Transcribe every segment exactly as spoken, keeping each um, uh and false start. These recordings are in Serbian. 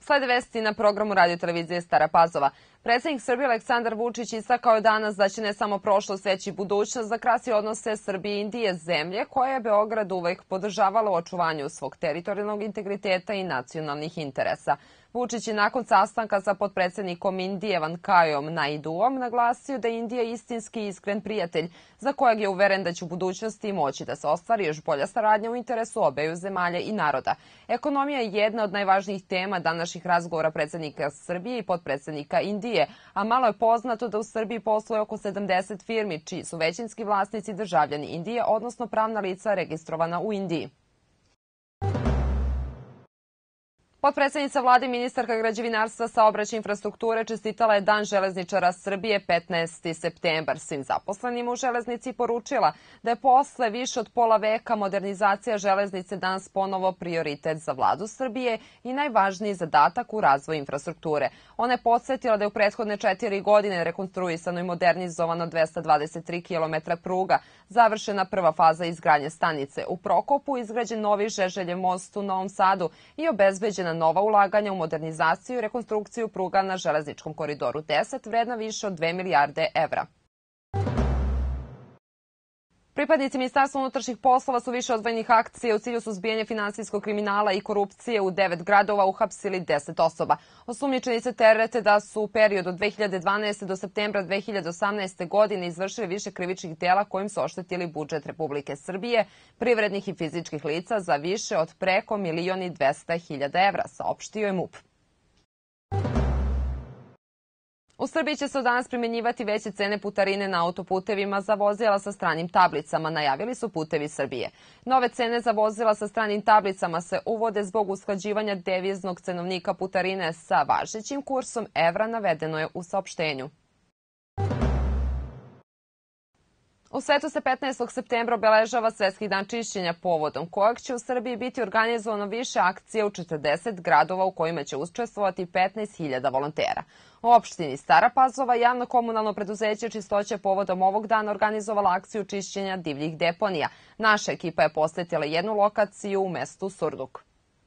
Slede vesti na programu radio televizije Stara Pazova. Predsjednik Srbije Aleksandar Vučić istakao je danas da će ne samo prošlost, već i budućnost da krasi odnose Srbije i Indije, zemlje koje je Beograd uvek podržavala u očuvanju svog teritorijalnog integriteta i nacionalnih interesa. Vučić je nakon sastanka sa potpredsjednikom Indije Venkajom Naiduom naglasio da je Indija istinski iskren prijatelj, za kojeg je uveren da će u budućnosti moći da se ostvari još bolja saradnja u interesu obeju zemalja i naroda. Ekonomija je jedna od najvažnijih tema današnjih razgovora predsjednika Srbije i potpredsjednika Indije, a malo je poznato da u Srbiji posluje oko sedamdeset firmi, čiji su većinski vlasnici državljani Indije, odnosno pravna lica registrovana u Indiji. Potpredsjednica vlade i ministarka građevinarstva, saobraćaja i infrastrukture čestitala je Dan železničara Srbije petnaesti septembar svim zaposlenima u železnici i poručila da je posle više od pola veka modernizacija železnice danas ponovo prioritet za vladu Srbije i najvažniji zadatak u razvoju infrastrukture. Ona je podsjetila da je u prethodne četiri godine rekonstruisano i modernizovano dvesta dvadeset tri kilometra pruga, završena prva faza izgradnje stanice u Prokopu, izgrađen novi Žeželjev most u Novom Sadu i obezbeđena nova ulaganja u modernizaciju i rekonstrukciju pruga na železničkom koridoru deset, vredna više od dve milijarde evra. Pripadnici Ministarstva unutrašnjih poslova su više odvojenih akcija u cilju suzbijanja finansijskog kriminala i korupcije u devet gradova uhapsili deset osoba. Osumnjičeni se terete da su u periodu od dve hiljade dvanaeste. do septembra dve hiljade osamnaeste. godine izvršili više krivičnih dela kojim su oštetili budžet Republike Srbije, privrednih i fizičkih lica za više od preko milion i dvesta hiljada evra, saopštio je MUP. U Srbiji će se od danas primjenjivati veće cene putarine na autoputevima za vozila sa stranim tablicama, najavili su Putevi Srbije. Nove cene za vozila sa stranim tablicama se uvode zbog usklađivanja deviznog cenovnika putarine sa važećim kursom evra, navedeno je u saopštenju. U svetu se petnaestog septembra obeležava Svetski dan čišćenja, povodom kojeg će u Srbiji biti organizovano više akcija u četrdeset gradova u kojima će učestvovati petnaest hiljada volontera. U opštini Stara Pazova javno komunalno preduzeće Čistoća povodom ovog dana organizovala akciju čišćenja divljih deponija. Naša ekipa je posjetila jednu lokaciju u mestu Surduk.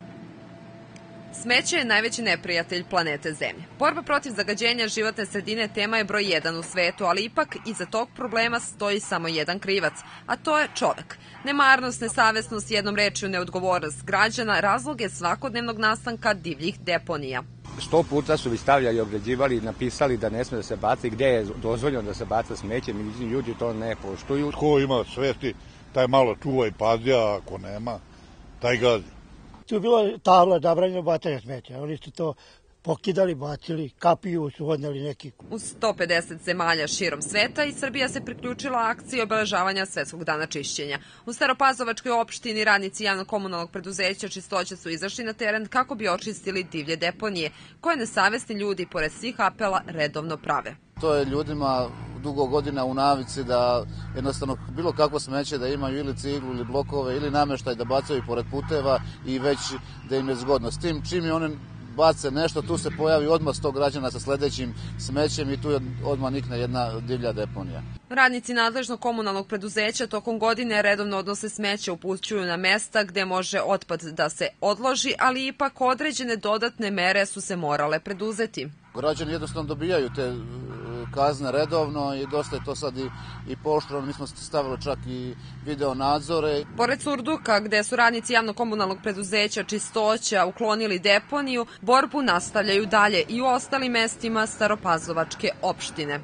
Smeće je najveći neprijatelj planete Zemlje. Borba protiv zagađenja životne sredine tema je broj jedan u svetu, ali ipak iza tog problema stoji samo jedan krivac, a to je čovek. Nemarnost, nesavesnost, jednom rečju neodgovornost građana razlog je svakodnevnog nastanka divljih deponija. Sto puta su stavljali, ograđivali, napisali da ne sme da se baci, gde je dozvoljeno da se baca smeće, međutim ljudi to ne poštuju. Ko ima svesti, taj malo čuva i pazi, a ako nema, taj gazi. Tu je bila tabla zabranjeno bacanje smeća, oni su to pokidali, bacili, kapiju su odneli neki. U sto pedeset zemalja širom sveta i Srbija se priključila akciji obeležavanja Svetskog dana čišćenja. U Staropazovačkoj opštini radnici javno komunalnog preduzeća Čistoća su izašli na teren kako bi očistili divlje deponije, koje nesavesni ljudi, pored svih apela, redovno prave. To je ljudima dugo godina u navici da jednostavno bilo kakvo smeće da imaju ili ciglu ili blokove ili nameštaj da bacaju pored puteva i već da im je zgodno. S tim čim je one bace nešto, tu se pojavi odmah sto građana sa sledećim smećem i tu je odmah nikne jedna divlja deponija. Radnici nadležnog komunalnog preduzeća tokom godine redovno odnose smeće, upućuju na mesta gde može otpad da se odloži, ali ipak određene dodatne mere su se morale preduzeti. Građani jednostavno dobijaju te kazne redovno i dosta je to sad i, i pooštreno. Mi smo stavili čak i video nadzore. Pored Surduka, gde su radnici javno-komunalnog preduzeća Čistoća uklonili deponiju, borbu nastavljaju dalje i u ostalim mestima Staropazovačke opštine.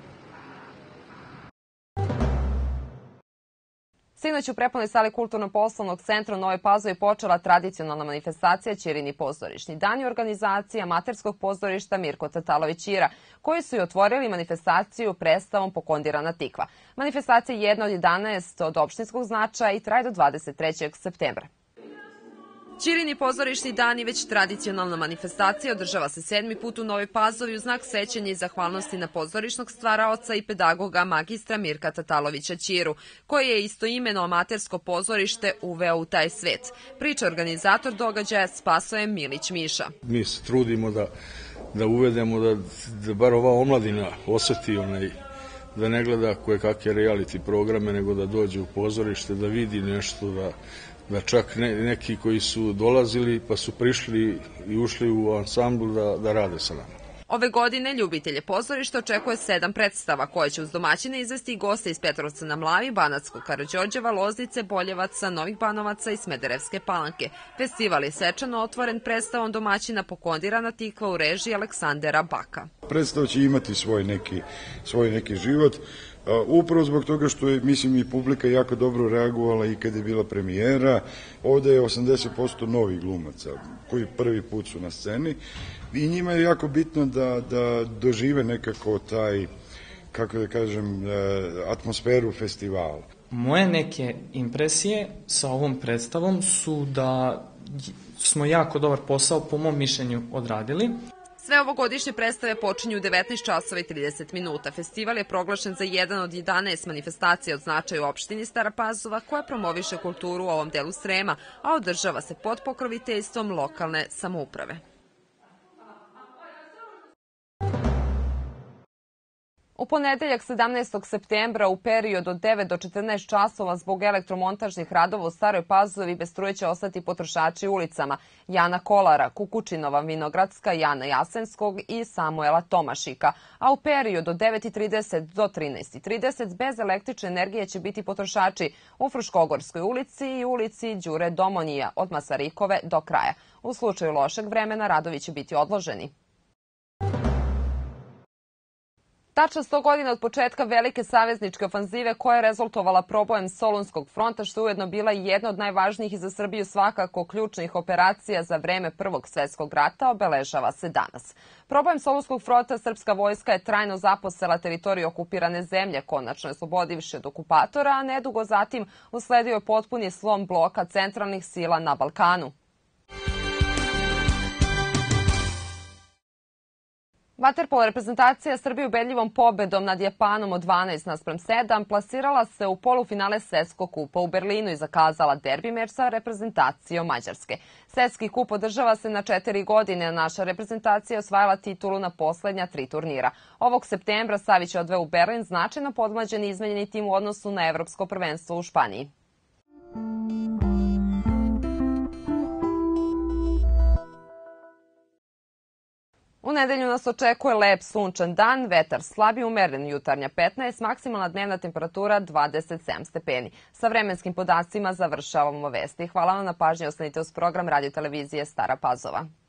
Sinoć u prepodnevnoj sali Kulturno-poslovnog centra u Novoj Pazovi počela tradicionalna manifestacija Ćirini pozorišni dan i organizacija amaterskog pozorišta Mirko Tatalović Ćira, koji su i otvorili manifestaciju predstavom Pokondirana tikva. Manifestacija je jedna od jedanaest od opštinskog značaja i traje do dvadeset trećeg septembra. Ćirini pozorišni dan i već tradicionalna manifestacija održava se sedmi put u Novoj Pazovi u znak sećanja i zahvalnosti na pozorišnog stvaraoca i pedagoga magistra Mirka Tatalovića Ćiru, koji je istoimeno amatersko pozorište uveo u taj svet. Priča organizator događaja Spasoje Milić Miša. Mi se trudimo da, da uvedemo da, da bar ova omladina oseti onaj, da ne gleda koje kakve reality programe, nego da dođe u pozorište, da vidi nešto, da da čak ne, neki koji su dolazili pa su prišli i ušli u ansambl da, da rade sa nama. Ove godine ljubitelje pozorišta očekuje sedam predstava koje će uz domaćine izvesti i goste iz Petrovca na Mlavi, Banatskog Karađorđeva, Loznice, Boljevaca, Novih Banovaca i Smederevske Palanke. Festival je svečano otvoren predstavom domaćina Pokondirana Tikva u režiji Aleksandera Baka. Predstava će imati svoj neki, svoj neki život, upravo zbog toga što je, mislim, i publika jako dobro reagovala i kada je bila premijera. Ovde je osamdeset posto novih glumaca koji prvi put su na sceni i njima je jako bitno da, da dožive nekako taj, kako da kažem, atmosferu festivala. Moje neke impresije sa ovom predstavom su da smo jako dobar posao, po mom mišljenju, odradili. Sve ovogodišnje predstave počinju u devetnaest časova i trideset minuta. Festival je proglašen za jedan od jedanaest manifestacija od značaja u opštini Stara Pazova koja promoviše kulturu u ovom delu Srema, a održava se pod pokroviteljstvom lokalne samouprave. U ponedeljak sedamnaestog septembra u periodu od devet do četrnaest časova zbog elektromontažnih radova u Staroj Pazovi bez struje će ostati potrošači ulicama Jana Kolara, Kukučinova Vinogradska, Jana Jasenskog i Samuela Tomašika, a u periodu od devet i trideset do trinaest i trideset bez električne energije će biti potrošači u Fruškogorskoj ulici i ulici Đure Domonija od Masarikove do kraja. U slučaju lošeg vremena radovi će biti odloženi. Tačno sto godina od početka velike savezničke ofanzive koja je rezultovala probojem Solunskog fronta, što je ujedno bila i jedna od najvažnijih i za Srbiju svakako ključnih operacija za vreme Prvog svetskog rata, obeležava se danas. Probojem Solunskog fronta srpska vojska je trajno zaposela teritoriju okupirane zemlje, konačno je oslobodivši od okupatora, a nedugo zatim usledio je potpuni slom bloka centralnih sila na Balkanu. Vaterpolo reprezentacija Srbije ubedljivom pobedom nad Japanom od dvanaest naspram sedam plasirala se u polufinale Svetskog kupa u Berlinu i zakazala derbi meč sa reprezentacijom Mađarske. Svetski kup održava se na četiri godine, a naša reprezentacija je osvajala titulu na poslednja tri turnira. Ovog septembra Savić je odveo u Berlin značajno podmlađen i izmenjeni tim u odnosu na evropsko prvenstvo u Španiji. U nedelju nas očekuje lep sunčan dan, vetar slab i umeren, jutarnja petnaest, maksimalna dnevna temperatura dvadeset sedam stepeni. Sa vremenskim podacima završavamo vesti. Hvala vam na pažnji, ostanite uz program Radio televizije Stara Pazova.